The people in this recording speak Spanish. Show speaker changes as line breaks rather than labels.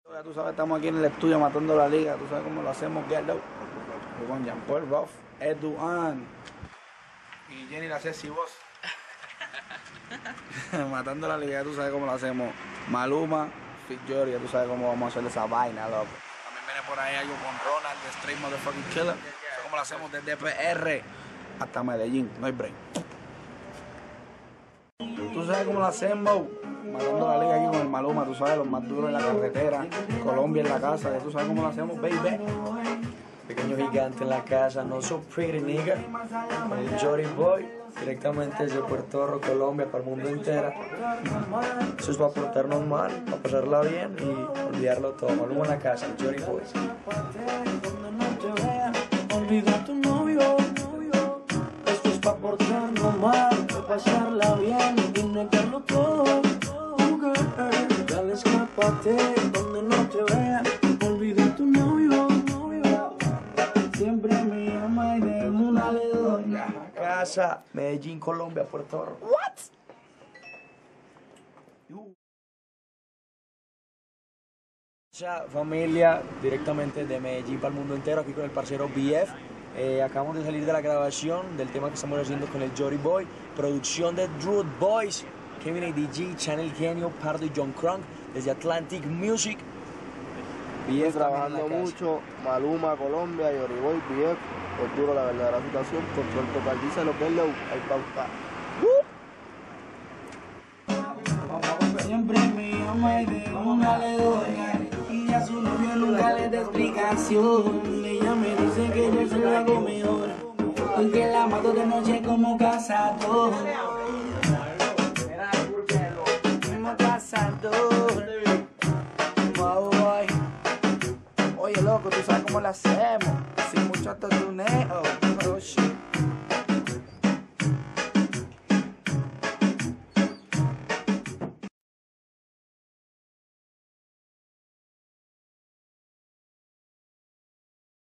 Ya tú sabes, estamos aquí en el estudio matando la liga. Tú sabes cómo lo hacemos, Get Out. Con Jean Paul Ruff, Eduan y Jenny la Ceci Voz. Matando la liga, tú sabes cómo lo hacemos. Maluma, Fit Jory, tú sabes cómo vamos a hacer esa vaina, loco. También viene por ahí algo con Ronald, The Straight Motherfucking Killer. Tú sabes cómo lo hacemos desde PR hasta Medellín, no hay break. Tú sabes cómo lo hacemos. Matando la liga aquí con el Maluma, tú sabes, los más duros en la carretera, Colombia en la casa, tú sabes cómo lo hacemos, baby.
Pequeño gigante en la casa, no so pretty nigga, con el Jory Boy, directamente desde Puerto Rico, Colombia, para el mundo entero. Eso es para portarnos mal, para pasarla bien y olvidarlo todo. Maluma en la casa, el Jory Boy.
Olvida a tu novio, esto es para portarnos mal, para pasarla bien y negarlo todo. Dale, escápate donde no te vean. Olvida a tu novio. Siempre me llama y de una le doy.
Casa, Medellín, Colombia, Puerto Rico.
What?
Familia, directamente de Medellín para el mundo entero, aquí con el parcero BF. Acabamos de salir de la grabación del tema que estamos haciendo con el Jory Boy, producción de Druid Boys, Kevin ADG, Channel Genio, Pardo y John Crunk, desde Atlantic Music.
BF trabajando mucho, Maluma, Colombia, Jory Boy, BF, es duro la verdadera situación, control total, dice lo que es low, hay pauta.
Siempre me llama y de una le doy. Y a su novio nunca le da explicación. Ella me dice que yo se lo hago mejor, porque la mato de noche como cazador. Como cazador.
Oye, loco, tú sabes cómo lo hacemos. Sin mucho torneo. Oh, shit.